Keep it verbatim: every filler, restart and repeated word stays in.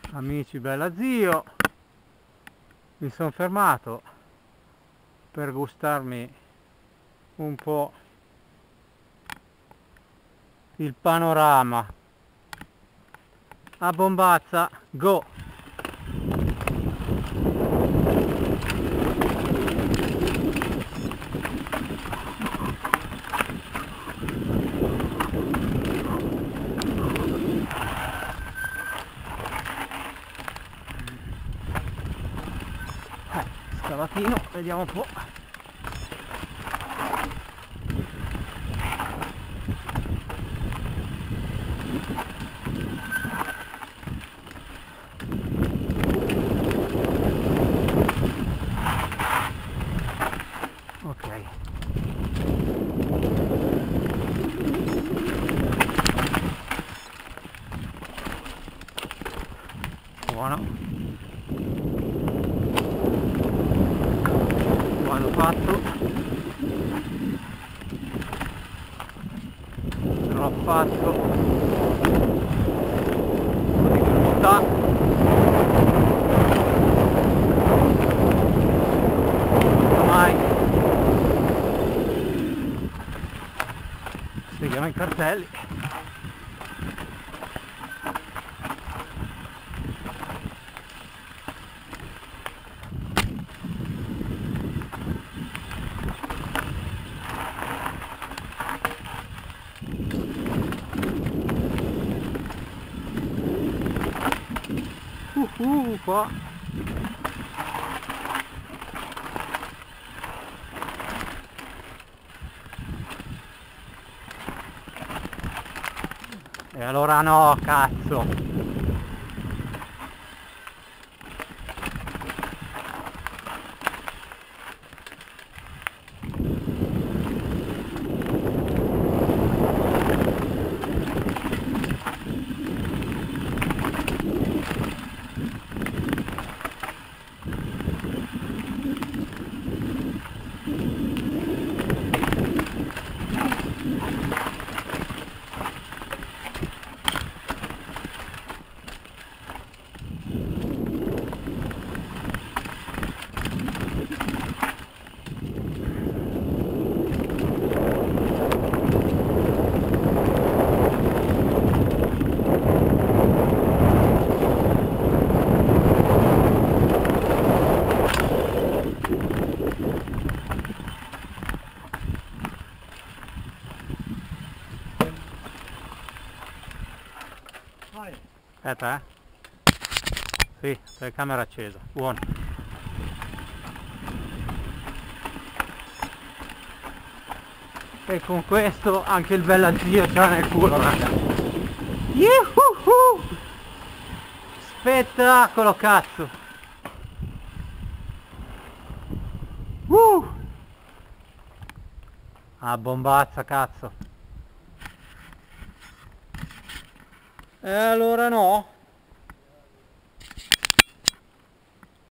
Amici, bella zio, mi sono fermato per gustarmi un po' il panorama. A Bombazza, go! Eh, scavatino, vediamo un po'. Ok. Buono. Buono fatto. Non ho fatto. Difficoltà. Mai. Seguiamo i cartelli. Uh, uh, qua. E allora no, cazzo. Aspetta, eh? Sì, telecamera accesa, buono. E con questo anche il bella zio ce l'ha nel culo, raga. Yuhuhu! Spettacolo, cazzo! Uh! Ah, Bombazza, cazzo! E allora no?